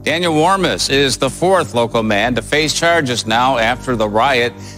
Daniel Warmus is the fourth local man to face charges now after the riot